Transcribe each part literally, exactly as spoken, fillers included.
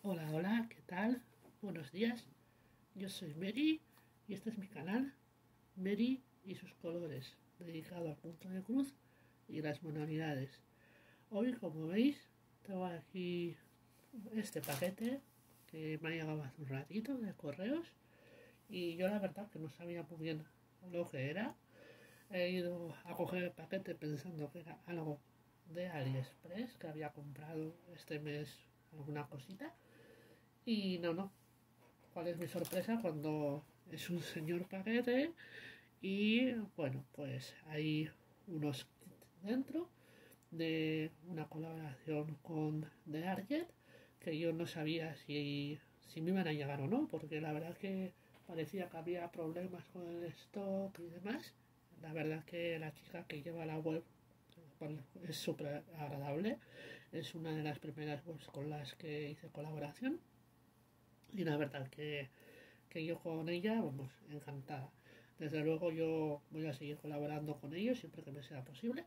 Hola, hola, ¿qué tal? Buenos días. Yo soy Mary y este es mi canal, Mary y sus colores, dedicado al punto de cruz y las manualidades. Hoy, como veis, tengo aquí este paquete que me ha llegado hace un ratito de correos y yo la verdad que no sabía muy bien lo que era. He ido a coger el paquete pensando que era algo de AliExpress, que había comprado este mes alguna cosita. Y no, no, cuál es mi sorpresa cuando es un señor paquete y bueno, pues hay unos kits dentro de una colaboración con The Arget que yo no sabía si, si me iban a llegar o no, porque la verdad que parecía que había problemas con el stock y demás. La verdad que la chica que lleva la web bueno, es súper agradable, es una de las primeras webs con las que hice colaboración y la verdad que que yo con ella, vamos, encantada. Desde luego yo voy a seguir colaborando con ellos siempre que me sea posible.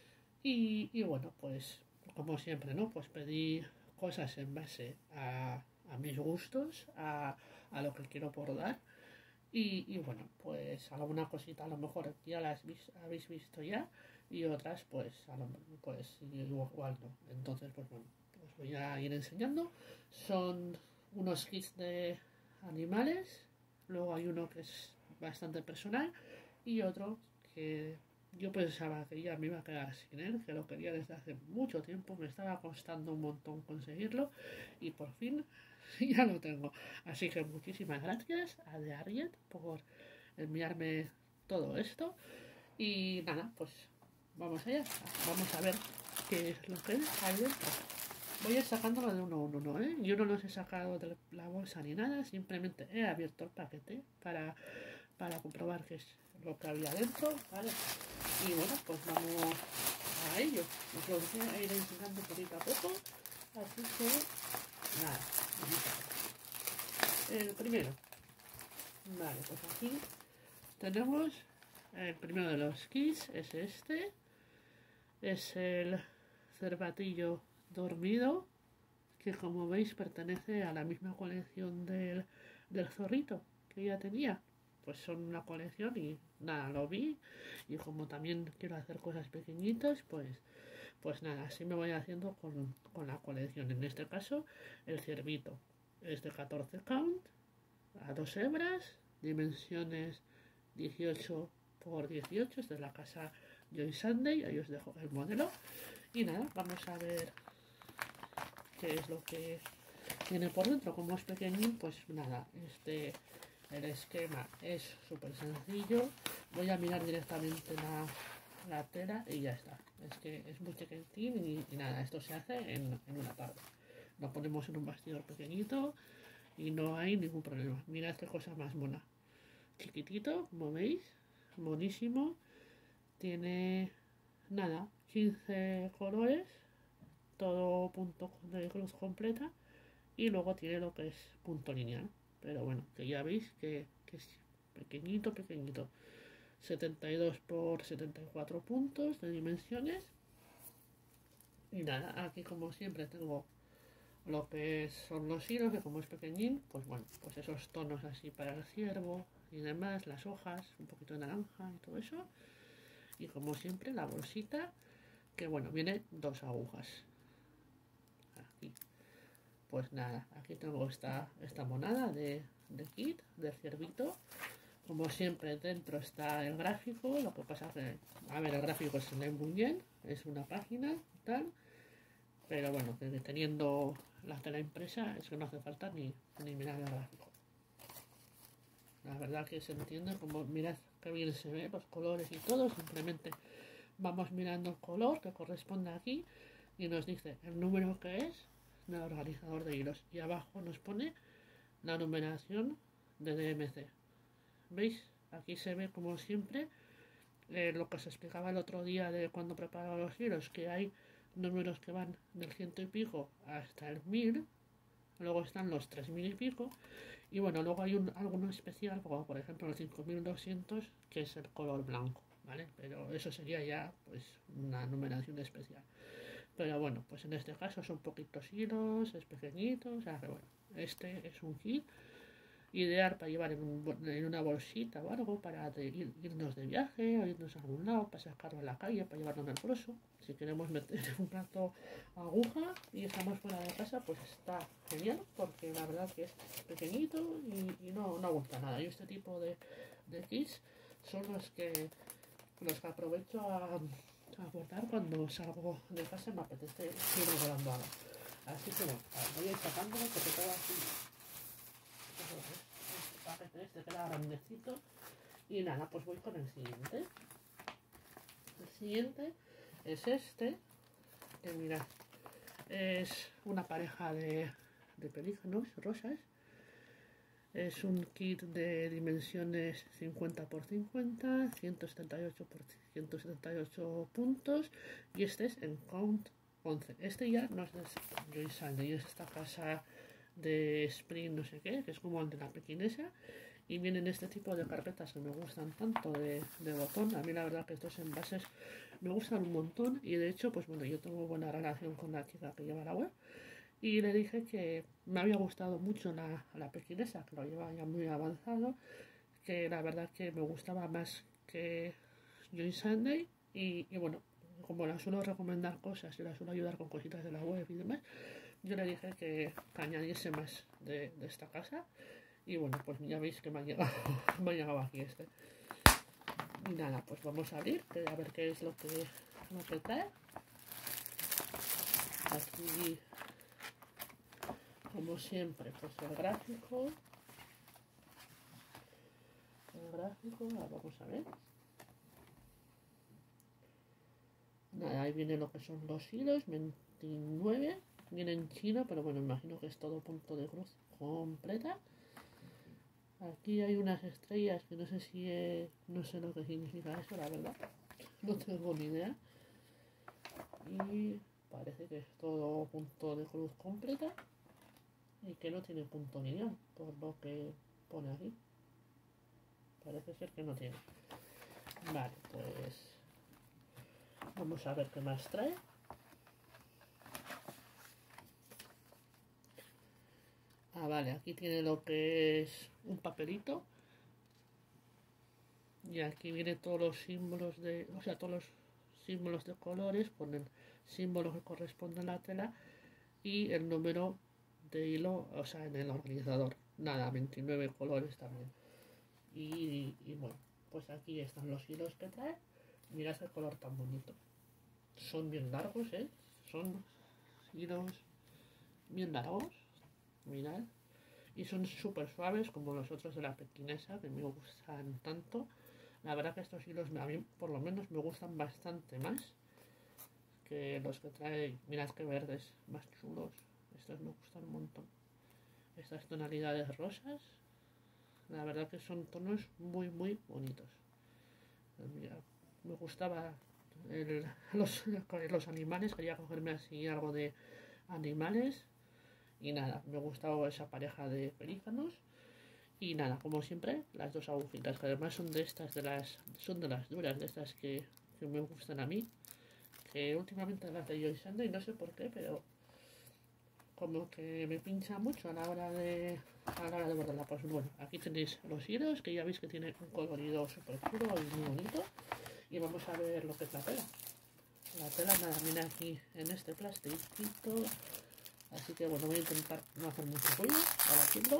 Y, y bueno, pues como siempre, ¿no? Pues pedí cosas en base a, a mis gustos, a, a lo que quiero bordar. Y, y bueno, pues alguna cosita a lo mejor ya las vis, habéis visto ya y otras pues a lo pues igual no. Entonces pues bueno, os voy a ir enseñando. Son unos kits de animales, luego hay uno que es bastante personal y otro que yo pensaba que ya me iba a quedar sin él, que lo quería desde hace mucho tiempo, me estaba costando un montón conseguirlo y por fin ya lo tengo. Así que muchísimas gracias a The Ariet por enviarme todo esto. Y nada, pues vamos allá. Vamos a ver qué es lo que hay dentro. Voy a ir sacándolo de uno a uno, ¿eh? Yo no los he sacado de la bolsa ni nada, simplemente he abierto el paquete para, para comprobar qué es lo que había dentro, ¿vale? Y bueno, pues vamos a ello. Os lo voy a ir enseñando poquito a poco. Así que nada, vamos a ver. El primero. Vale, pues aquí tenemos el primero de los kits, es este. Es el cervatillo dormido, que como veis pertenece a la misma colección del, del zorrito que ya tenía. Pues son una colección y nada, lo vi. Y como también quiero hacer cosas pequeñitas, pues pues nada, así me voy haciendo con, con la colección. En este caso, el ciervito es de catorce count a dos hebras, dimensiones dieciocho por dieciocho, esta es la casa Joy Sunday, ahí os dejo el modelo. Y nada, vamos a ver qué es lo que tiene por dentro. Como es pequeñín, pues nada, este el esquema es súper sencillo. Voy a mirar directamente la, la tela y ya está. Es que es muy chiquitín y, y nada, esto se hace en, en una tarde. Lo ponemos en un bastidor pequeñito y no hay ningún problema. Mirad qué cosa más mona. Chiquitito, como veis, monísimo. Tiene nada, quince colores, todo punto de cruz completa y luego tiene lo que es punto lineal. Pero bueno, que ya veis que, que es pequeñito, pequeñito. setenta y dos por setenta y cuatro puntos de dimensiones. Y nada, aquí como siempre tengo lo que son los hilos, que como es pequeñín, pues bueno, pues esos tonos así para el ciervo y demás, las hojas, un poquito de naranja y todo eso. Y como siempre la bolsita, que bueno, viene dos agujas. Aquí. Pues nada, aquí tengo esta, esta monada de, de kit, del ciervito. Como siempre dentro está el gráfico, lo que pasa que, a ver, el gráfico se lee muy bien, es una página y tal. Pero bueno, que teniendo la tela impresa es que no hace falta ni, ni mirar el gráfico. La verdad que se entiende, como mirad que bien se ve los colores y todo, simplemente vamos mirando el color que corresponde aquí y nos dice el número que es del organizador de hilos y abajo nos pone la numeración de D M C. ¿Veis? Aquí se ve como siempre eh, lo que se explicaba el otro día de cuando preparaba los hilos, que hay números que van del ciento y pico hasta el mil, luego están los tres mil y pico, y bueno, luego hay un, alguno especial, como por ejemplo el cinco mil doscientos, que es el color blanco, ¿vale? Pero eso sería ya pues una numeración especial. pero bueno, pues en este caso son poquitos hilos, es pequeñito, o sea que bueno, este es un kit ideal para llevar en, un, en una bolsita o algo para de ir, irnos de viaje o irnos a algún lado, para sacarlo a la calle, para llevarlo en el bolso. Si queremos meter un plato aguja y estamos fuera de casa, pues está genial, porque la verdad que es pequeñito y, y no, no aguanta nada. Y este tipo de, de kits son los que, los que aprovecho a, a guardar cuando salgo de casa y me apetece ir volando algo. Así que bueno, voy a ir sacándolo porque todo así. Este paquete este queda grandecito. Y nada, pues voy con el siguiente. El siguiente es este, que mirad, es una pareja de, de pelícanos rosas. Es un kit de dimensiones cincuenta por cincuenta, ciento setenta y ocho por ciento setenta y ocho puntos, y este es en Count once. Este ya no es de Joyce Sunday, es esta casa de Spring no sé qué, que es como el de la pequinesa, y vienen este tipo de carpetas que me gustan tanto de, de botón. A mí la verdad que estos envases me gustan un montón, y de hecho pues bueno, yo tengo buena relación con la chica que lleva la web y le dije que me había gustado mucho la, la pequinesa, que lo lleva ya muy avanzado, que la verdad que me gustaba más que Joy Sunday, y, y bueno, como la suelo recomendar cosas y la suelo ayudar con cositas de la web y demás, yo le dije que, que añadiese más de, de esta casa. Y bueno, pues ya veis que me ha llegado, me ha llegado aquí este. Y nada, pues vamos a abrir, a ver qué es lo que, lo que trae. Aquí, como siempre, pues el gráfico. El gráfico, vamos a ver. Nada, ahí viene lo que son los hilos, veintinueve. Viene en chino, pero bueno, imagino que es todo punto de cruz completa. Aquí hay unas estrellas que no sé si es, no sé lo que significa eso, la verdad. No tengo ni idea. Y parece que es todo punto de cruz completa y que no tiene punto ni guión, por lo que pone aquí. Parece ser que no tiene. Vale, pues vamos a ver qué más trae. Ah, vale, aquí tiene lo que es un papelito. Y aquí viene todos los símbolos de, o sea, todos los símbolos de colores con el símbolo que corresponde a la tela y el número de hilo, o sea, en el organizador. Nada, veintinueve colores también. Y, y bueno, pues aquí están los hilos que trae. Mirad el color tan bonito. Son bien largos, ¿eh? Son hilos bien largos. Mirad. Y son súper suaves como los otros de la pequinesa, que me gustan tanto. La verdad que estos hilos a mí por lo menos me gustan bastante más que los que trae. Mirad qué verdes más chulos. Estos me gustan un montón. Estas tonalidades rosas, la verdad que son tonos muy muy bonitos. Mira, me gustaba el, los, los animales, quería cogerme así algo de animales. Y nada, me gustaba esa pareja de pelícanos. Y nada, como siempre, las dos agujitas, que además son de estas, de las son de las duras, de estas que, que me gustan a mí. Que últimamente las de Joy Sunday, no sé por qué, pero como que me pincha mucho a la hora de a la hora de bordarla. Pues bueno, aquí tenéis los hilos, que ya veis que tiene un colorido súper chulo y muy bonito. Y vamos a ver lo que es la tela. La tela nada, viene aquí en este plastiquito. Así que bueno, voy a intentar no hacer mucho ruido para abrirlo.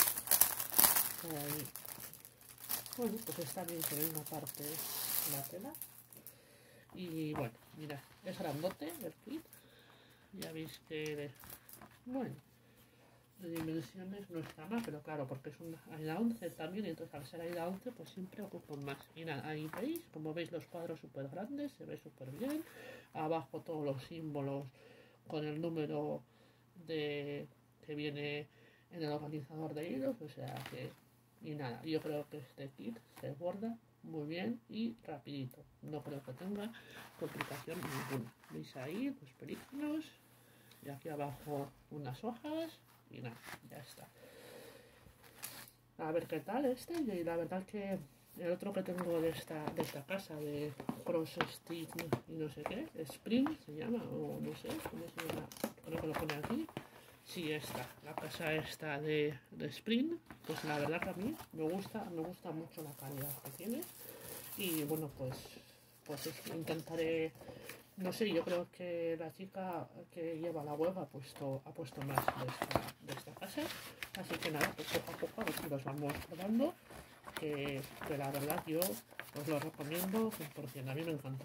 Ahí. Bueno, pues está bien que ve una parte de la tela. Y bueno, mirad, es grandote el kit. Ya veis que, bueno, de dimensiones no está mal, pero claro, porque es una AIDA once también, y entonces al ser AIDA once pues siempre ocupan más. Y nada, ahí veis, como veis los cuadros súper grandes, se ve súper bien. Abajo todos los símbolos con el número de que viene en el organizador de hilos, o sea que, y nada, yo creo que este kit se borda muy bien y rapidito, no creo que tenga complicación ninguna. Veis ahí los películas y aquí abajo unas hojas y nada, ya está. A ver qué tal este, y la verdad que El otro que tengo de esta, de esta casa, de Cross Stitch y no sé qué, Spring se llama, o no sé, ¿cómo se llama? Creo que lo pone aquí. Sí, esta, la casa esta de, de Spring, pues la verdad que a mí me gusta, me gusta mucho la calidad que tiene. Y bueno, pues, pues es- intentaré, no sé, yo creo que la chica que lleva la web ha puesto, ha puesto más de esta, de esta casa. Así que nada, pues poco a poco a ver si los vamos probando. Que, que la verdad yo os lo recomiendo cien por cien, a mí me encantan.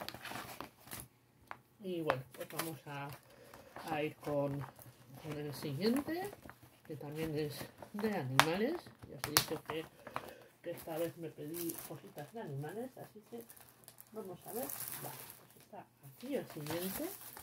Y bueno, pues vamos a, a ir con, con el siguiente, que también es de animales. Ya os he dicho que, que esta vez me pedí cositas de animales, así que vamos a ver. Vale, pues está aquí el siguiente.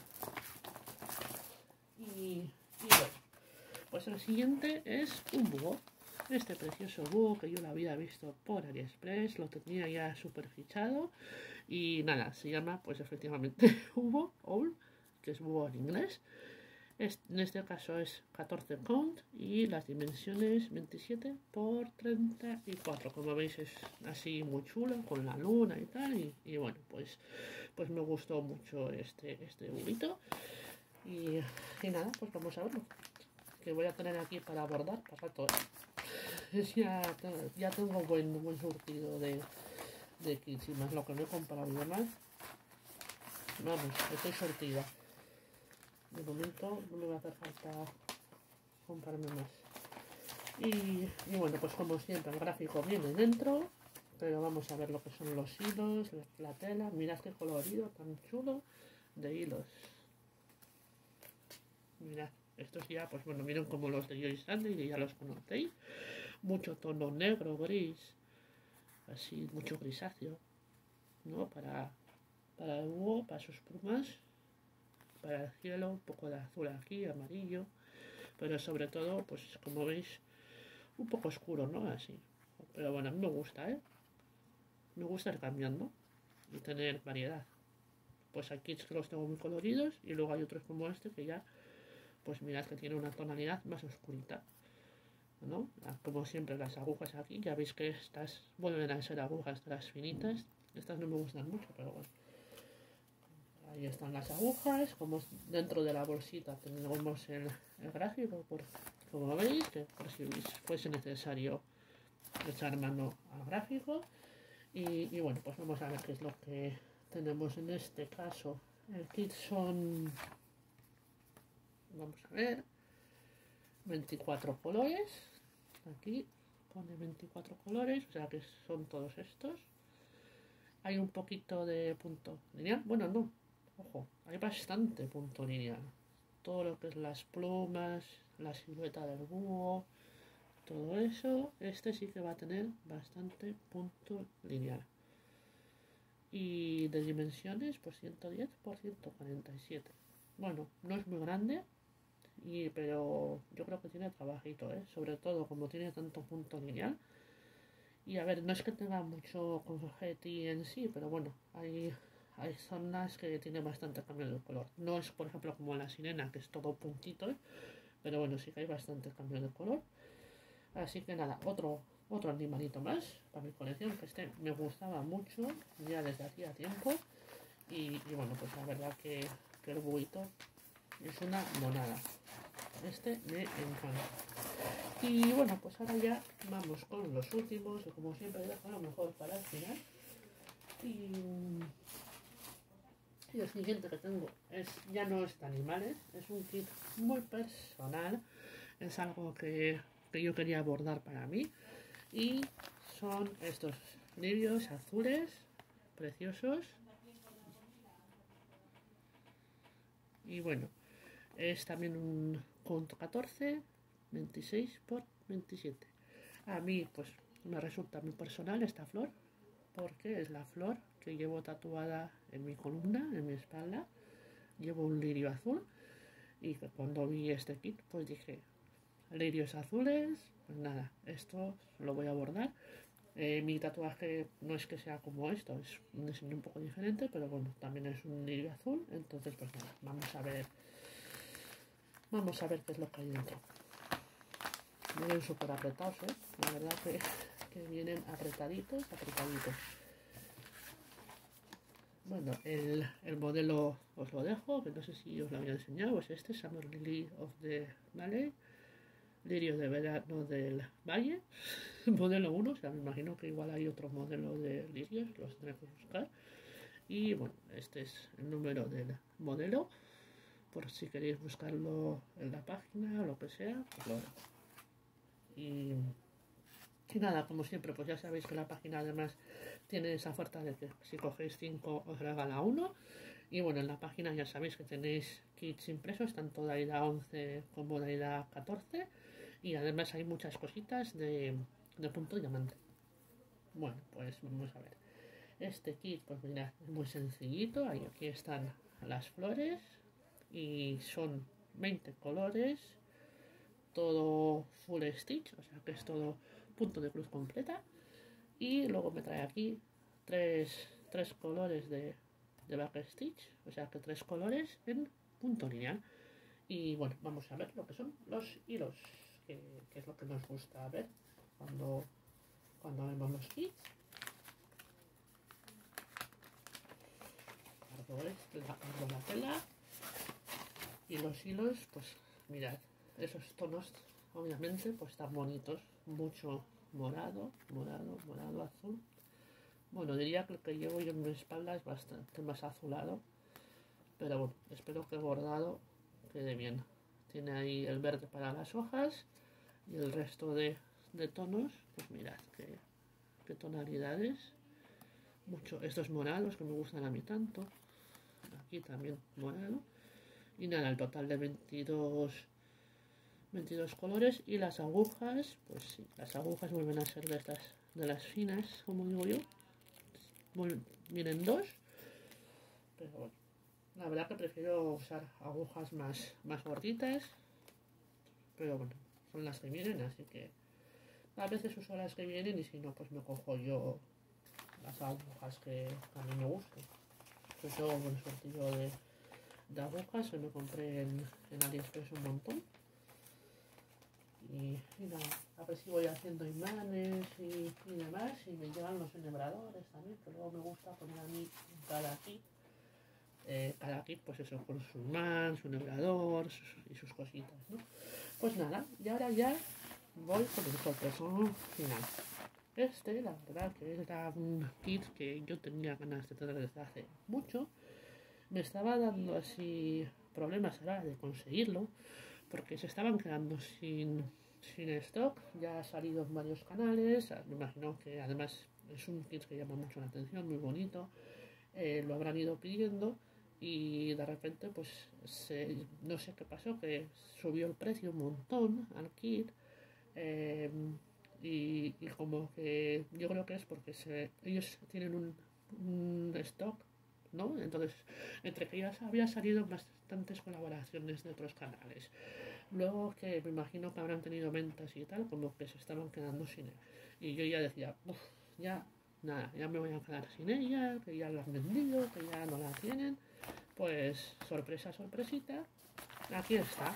Y, y bueno, pues el siguiente es un búho. Este precioso búho que yo lo había visto por AliExpress, lo tenía ya súper fichado. Y nada, se llama pues efectivamente búho, owl, que es búho en inglés. Es, en este caso es catorce count y las dimensiones veintisiete por treinta y cuatro. Como veis es así muy chulo, con la luna y tal. Y, y bueno, pues, pues me gustó mucho este, este búhito. Y, y nada, pues vamos a verlo. Que voy a tener aquí para bordar para rato. ya, ya tengo buen, buen surtido de, de kits y más lo que me he comprado y demás. Vamos, estoy surtida. De momento no me va a hacer falta comprarme más. Y, y bueno, pues como siempre el gráfico viene dentro. Pero vamos a ver lo que son los hilos, la, la tela. Mirad qué colorido tan chulo de hilos. Mirad, estos ya, pues bueno, miren como los de Joy Sandy, que ya los conocéis. Mucho tono negro, gris, así, mucho grisáceo, ¿no? Para, para el búho, para sus plumas, para el cielo, un poco de azul aquí, amarillo, pero sobre todo, pues como veis, un poco oscuro, ¿no? Así. Pero bueno, a mí me gusta, ¿eh? Me gusta ir cambiando y tener variedad. Pues aquí es que los tengo muy coloridos y luego hay otros como este que ya, pues mirad que tiene una tonalidad más oscurita, ¿no? Como siempre las agujas aquí, ya veis que estas vuelven a ser agujas de las finitas. Estas no me gustan mucho, pero bueno. Ahí están las agujas, como dentro de la bolsita tenemos el, el gráfico, por, como veis, que por si fuese necesario echar mano al gráfico. Y, y bueno, pues vamos a ver qué es lo que tenemos en este caso. El kit son, vamos a ver, veinticuatro colores. Aquí pone veinticuatro colores, o sea que son todos estos. Hay un poquito de punto lineal, bueno, no, ojo, hay bastante punto lineal. Todo lo que es las plumas, la silueta del búho, todo eso, este sí que va a tener bastante punto lineal. Y de dimensiones, pues ciento diez por ciento cuarenta y siete. Bueno, no es muy grande, y, pero yo creo que tiene trabajito, ¿eh? Sobre todo como tiene tanto punto lineal. Y a ver, no es que tenga mucho confeti en sí, pero bueno, hay, hay zonas que tiene bastante cambio de color. No es, por ejemplo, como la sirena, que es todo puntito, ¿eh? Pero bueno, sí que hay bastante cambio de color. Así que nada, otro, otro animalito más para mi colección, que este me gustaba mucho ya desde hacía tiempo. Y, y bueno, pues la verdad que, que el buito es una monada. Este me encanta. Y bueno, pues ahora ya vamos con los últimos, que como siempre dejo lo mejor para el final. Y, y el siguiente que tengo es, ya no es de animales, es un kit muy personal, es algo que, que yo quería abordar para mí. Y son estos lirios azules, preciosos. Y bueno, es también un count catorce, veintiséis por veintisiete. A mí pues me resulta muy personal esta flor, porque es la flor que llevo tatuada en mi columna, en mi espalda. Llevo un lirio azul y que cuando vi este kit pues dije, lirios azules, pues nada, esto lo voy a abordar. Eh, mi tatuaje no es que sea como esto, es un diseño un poco diferente, pero bueno, también es un lirio azul, entonces pues nada, vamos a ver, vamos a ver qué es lo que hay dentro. Vienen súper apretados, ¿eh? La verdad que, que vienen apretaditos, apretaditos. Bueno, el, el modelo os lo dejo, que no sé si os lo había enseñado, es este, Summer Lily of the Valley, lirio de verano del valle, modelo uno, o sea, me imagino que igual hay otro modelo de lirios, los tendré que buscar. Y bueno, este es el número del modelo, por si queréis buscarlo en la página o lo que sea, pues lo dejo. Y, y nada, como siempre, pues ya sabéis que la página además tiene esa oferta de que si cogéis cinco os regala uno. Y bueno, en la página ya sabéis que tenéis kits impresos, tanto de AIDA once como de AIDA catorce. Y además hay muchas cositas de, de punto diamante. Bueno, pues vamos a ver. Este kit, pues mirad, es muy sencillito. Ahí aquí están las flores. Y son veinte colores. Todo full stitch, o sea que es todo punto de cruz completa. Y luego me trae aquí tres, tres colores de, de back stitch, o sea que tres colores en punto lineal. Y bueno, vamos a ver lo que son los hilos, que, que es lo que nos gusta ver cuando, cuando vemos los kits. Cargo la, cargo la tela y los hilos, pues mirad, esos tonos obviamente pues tan bonitos, mucho morado, morado, morado, azul. Bueno, diría que el que llevo yo en mi espalda es bastante más azulado, pero bueno, espero que el bordado quede bien. Tiene ahí el verde para las hojas y el resto de, de tonos, pues mirad qué, qué tonalidades. Mucho, estos morados que me gustan a mí tanto. Aquí también morado. Y nada, el total de veintidós, veintidós colores. Y las agujas, pues sí, las agujas vuelven a ser de estas, de las finas, como digo yo. Vienen dos, pero bueno, la verdad que prefiero usar agujas más, más gorditas, pero bueno, son las que vienen, así que a veces uso las que vienen y si no, pues me cojo yo las agujas que a mí me gustan. Yo tengo un buen sortillo de, de agujas que me compré en, en AliExpress un montón. Y, y nada, a ver si voy haciendo imanes y, y demás, y me llevan los enhebradores también, que luego me gusta poner a mí cada kit, eh, cada kit pues eso, con su imán, su enhebrador sus, y sus cositas, ¿no? Pues nada, y ahora ya voy con el sorpresón final. Este, la verdad que era un kit que yo tenía ganas de tener desde hace mucho. Me estaba dando así problemas a la hora de conseguirlo, porque se estaban quedando sin, sin stock. Ya ha salido en varios canales, me imagino que además es un kit que llama mucho la atención, muy bonito, eh, lo habrán ido pidiendo y de repente pues se, no sé qué pasó, que subió el precio un montón al kit, eh, y, y como que yo creo que es porque se, ellos tienen un, un stock, ¿no? Entonces, entre que ya había salido bastantes colaboraciones de otros canales, luego que me imagino que habrán tenido ventas y tal, como que se estaban quedando sin él. Y yo ya decía, uff, ya, nada, ya me voy a quedar sin ella, que ya la han vendido, que ya no la tienen. Pues, sorpresa, sorpresita, aquí está.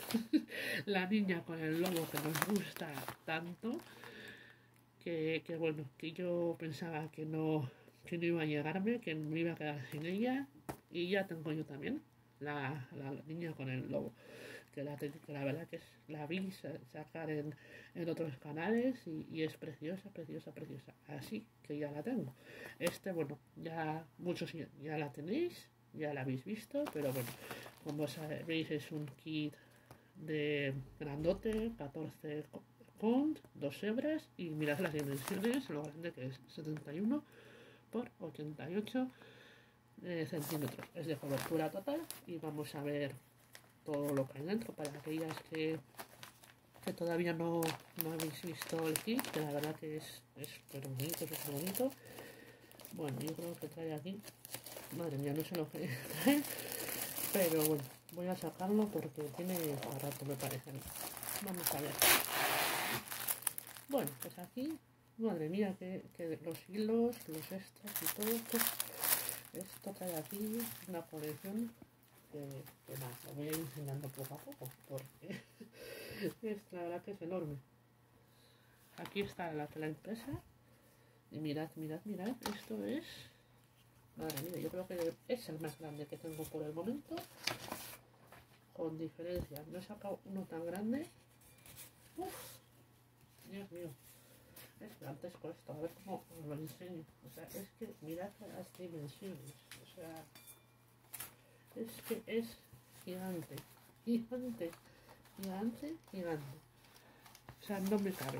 La niña con el lobo que nos gusta tanto, que, que bueno, que yo pensaba que no, que no iba a llegarme, que me iba a quedar sin ella, y ya tengo yo también la, la, la niña con el lobo, que la, que la verdad que es, la vi sacar en, en otros canales y, y es preciosa, preciosa, preciosa, así que ya la tengo. Este, bueno, ya muchos ya, ya la tenéis, ya la habéis visto, pero bueno, como sabéis es un kit de grandote, catorce con dos hebras, y mirad las dimensiones, lo grande que es, setenta y uno por ochenta y ocho eh, centímetros, es de cobertura total. Y vamos a ver todo lo que hay dentro para aquellas que, que todavía no, no habéis visto el kit, que la verdad que es súper bonito, súper bonito. Bueno, yo creo que trae aquí, madre mía, no sé lo que trae, pero bueno, voy a sacarlo porque tiene rato, me parece. Vamos a ver. Bueno, pues aquí, madre mía, que, que los hilos, los extras y todo esto, esto trae aquí una colección que, que nada, lo voy a ir enseñando poco a poco, porque es la verdad que es enorme. aquí está la tela impresa. Y mirad, mirad, mirad, esto es... Madre mía, yo creo que es el más grande que tengo por el momento. Con diferencia, no he sacado uno tan grande. Uf, Dios mío. Es gigantesco esto, a ver cómo os lo enseño. O sea, es que mirad las dimensiones. O sea, es que es gigante, gigante, gigante, gigante. O sea, no me cabe.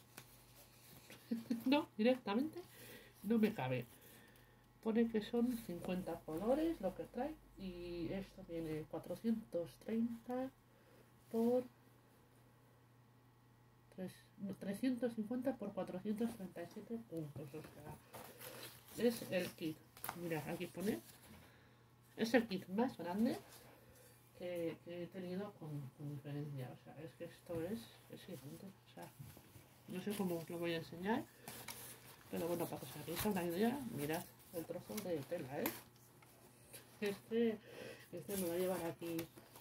No, directamente no me cabe. Pone que son cincuenta colores lo que trae y esto viene cuatrocientos treinta por trescientos cincuenta por cuatrocientos treinta y siete puntos. O sea, es el kit. Mirad, aquí pone. Es el kit más grande que, que he tenido con, con diferencia. O sea, es que esto es, es gigante. O sea, no sé cómo os lo voy a enseñar. Pero bueno, para que os hagáis una idea, mirad el trozo de tela, ¿eh? Este, este me va a llevar aquí.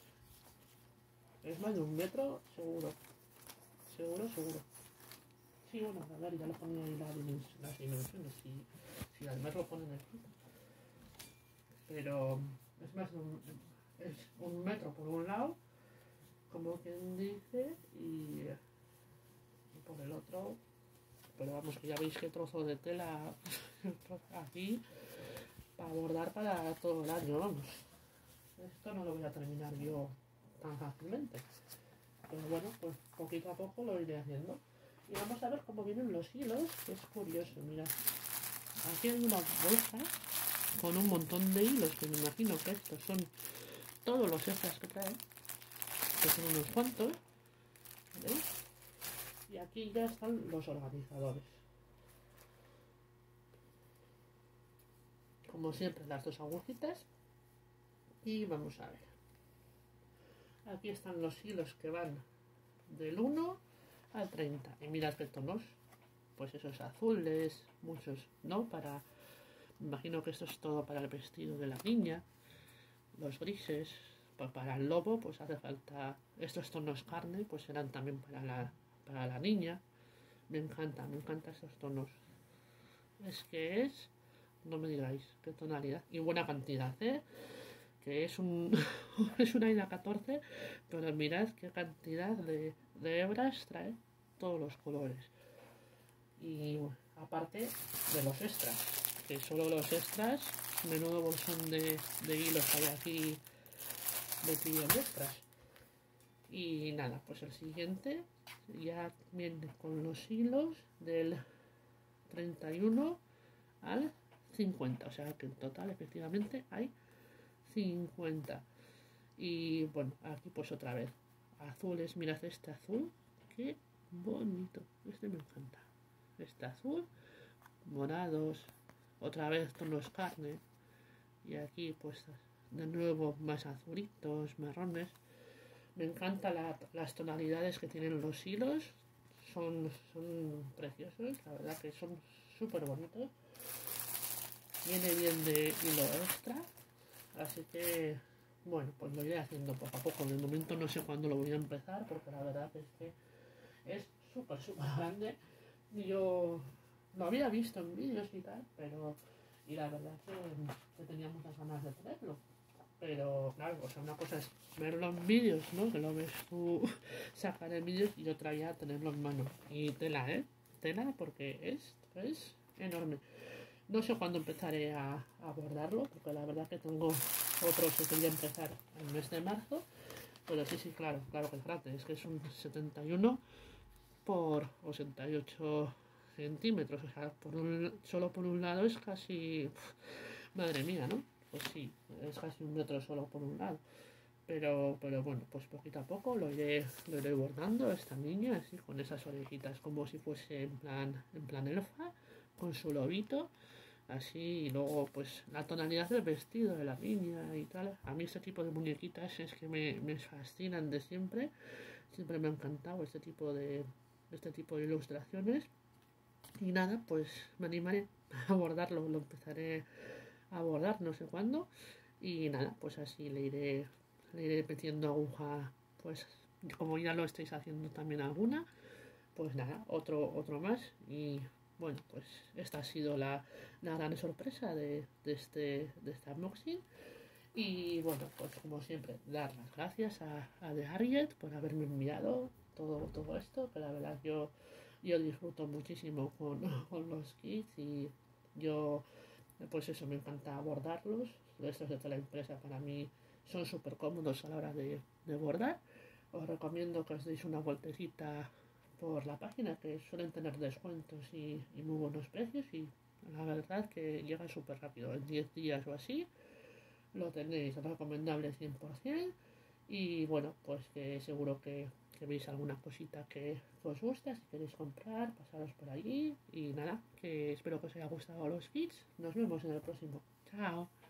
Es más de un metro, seguro. Seguro, seguro. Sí, bueno, a ver, ya lo ponía ahí la dimens las dimensiones. Si, si además lo ponen aquí. Pero es más de un, es un metro por un lado, como quien dice, y, y por el otro. Pero vamos, que ya veis que trozo de tela aquí para bordar para todo el año, vamos. Esto no lo voy a terminar yo tan fácilmente. Pero bueno, pues poquito a poco lo iré haciendo. Y vamos a ver cómo vienen los hilos, que es curioso, mirad. Aquí hay una bolsa con un montón de hilos, que me imagino que estos son todos los extras que trae, que son unos cuantos, ¿veis? Y aquí ya están los organizadores. Como siempre, las dos agujitas. Y vamos a ver. Aquí están los hilos que van del uno al treinta. Y mirad qué tonos. Pues esos azules, muchos, ¿no? Para... Me imagino que esto es todo para el vestido de la niña. Los grises, pues para el lobo, pues hace falta... Estos tonos carne, pues serán también para la, para la niña. Me encanta, me encantan estos tonos. Es que es... No me digáis qué tonalidad. Y buena cantidad, ¿eh? Que es un es una Aida catorce, pero mirad qué cantidad de, de hebras trae todos los colores. Y bueno, aparte de los extras, que solo los extras, menudo bolsón de, de hilos hay aquí metido en extras. Y nada, pues el siguiente ya viene con los hilos del treinta y uno al cincuenta, o sea que en total efectivamente hay cincuenta. Y bueno, aquí pues otra vez azules, mirad este azul, qué bonito, este me encanta, este azul, morados, otra vez tonos carne, y aquí pues de nuevo más azulitos, marrones. Me encantan la, las tonalidades que tienen los hilos, son, son preciosos, la verdad que son súper bonitos. Viene bien de hilo extra, así que bueno, pues lo iré haciendo poco a poco. De momento no sé cuándo lo voy a empezar, porque la verdad es que es súper, súper grande. Yo lo había visto en vídeos y tal, pero... Y la verdad que, que tenía muchas ganas de tenerlo. Pero claro, o sea, una cosa es verlo en vídeos, ¿no? Que lo ves tú sacar en vídeos, y otra ya tenerlo en mano. Y tela, ¿eh? Tela, porque es, es enorme. No sé cuándo empezaré a, a bordarlo, porque la verdad que tengo otros que quería empezar el mes de marzo. Pero sí, sí, claro, claro que es grande. Es que es un setenta y uno por ochenta y ocho centímetros. O sea, por un, solo por un lado es casi... Pff, madre mía, ¿no? Pues sí, es casi un metro solo por un lado. Pero, pero bueno, pues poquito a poco lo iré, lo iré bordando esta niña, así con esas orejitas como si fuese en plan, en plan elfa, con su lobito, así, y luego pues la tonalidad del vestido de la niña y tal. A mí este tipo de muñequitas es que me, me fascinan de siempre, siempre me ha encantado este tipo de, este tipo de ilustraciones. Y nada, pues me animaré a bordarlo, lo empezaré a bordar no sé cuándo. Y nada, pues así le iré, le iré metiendo aguja, pues como ya lo estáis haciendo también alguna, pues nada, otro, otro más. Y bueno, pues esta ha sido la, la gran sorpresa de, de, este, de este unboxing. Y bueno, pues como siempre, dar las gracias a, a The Harriet por haberme enviado todo, todo esto, que la verdad yo, yo disfruto muchísimo con, con los kits y yo, pues eso, me encanta bordarlos. Estos de la empresa para mí son súper cómodos a la hora de, de bordar. Os recomiendo que os deis una vueltecita por la página, que suelen tener descuentos y, y muy buenos precios, y la verdad que llega súper rápido, en diez días o así lo tenéis recomendable cien por ciento. Y bueno, pues que seguro que, que veis alguna cosita que, que os gusta. Si queréis comprar, pasaros por allí. Y nada, que espero que os haya gustado los kits. Nos vemos en el próximo. Chao.